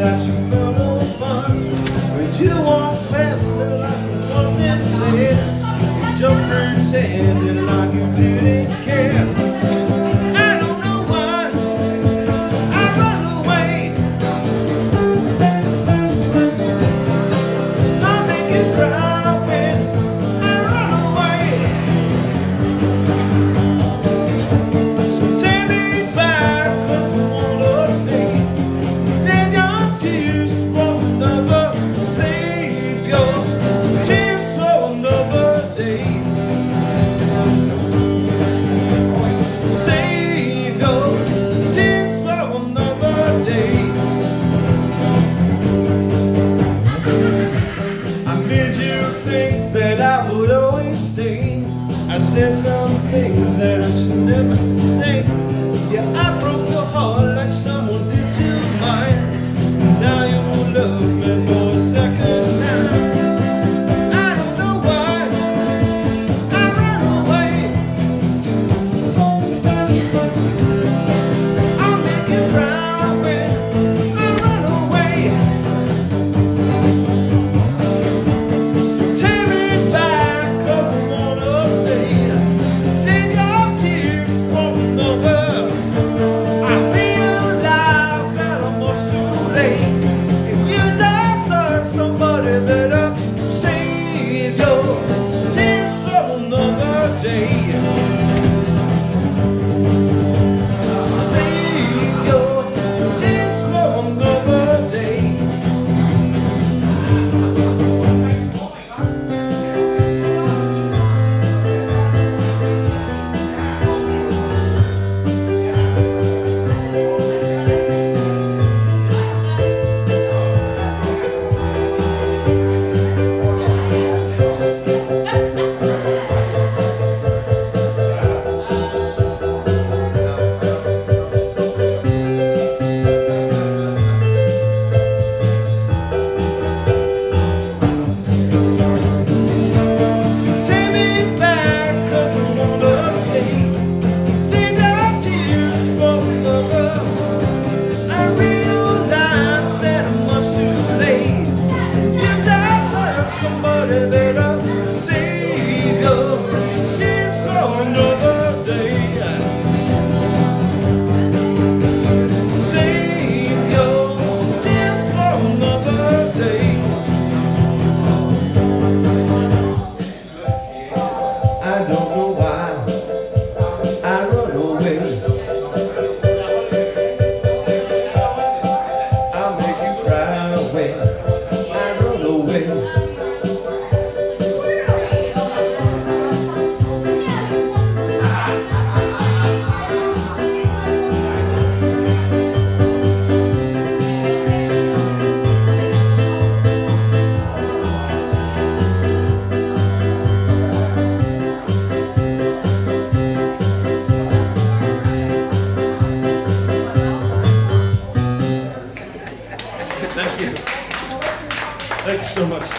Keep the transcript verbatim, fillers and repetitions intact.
that you felt no fun. When you walk past me like you wasn't there, you just pretended like you didn't care. I don't know why I run away. I'll make you cry when I run away. So take me back, 'cause I wanna stay. Send your tears for another, save your tears for another day. Save your tears for another day. I made you think that I would always stay. I said some things that I should never say. Yeah, I broke your heart like someone did to mine. Now you won't love me for a second time. I don't know why I ran away. I'll make you cry when I run away. So take me back, 'cause I wanna stay. Send your tears for another. I realize that I'm much too late. If you desert somebody better, save your tears for another day. Save your tears for another day. Take me back, 'cause I wanna stay. Send your tears for another. I realize that I'm much too late. You desert somebody better, save your tears for another day. Save your tears for another day. I don't know why I run away. I'll make you cry when I run away. Thank you. Thanks so much.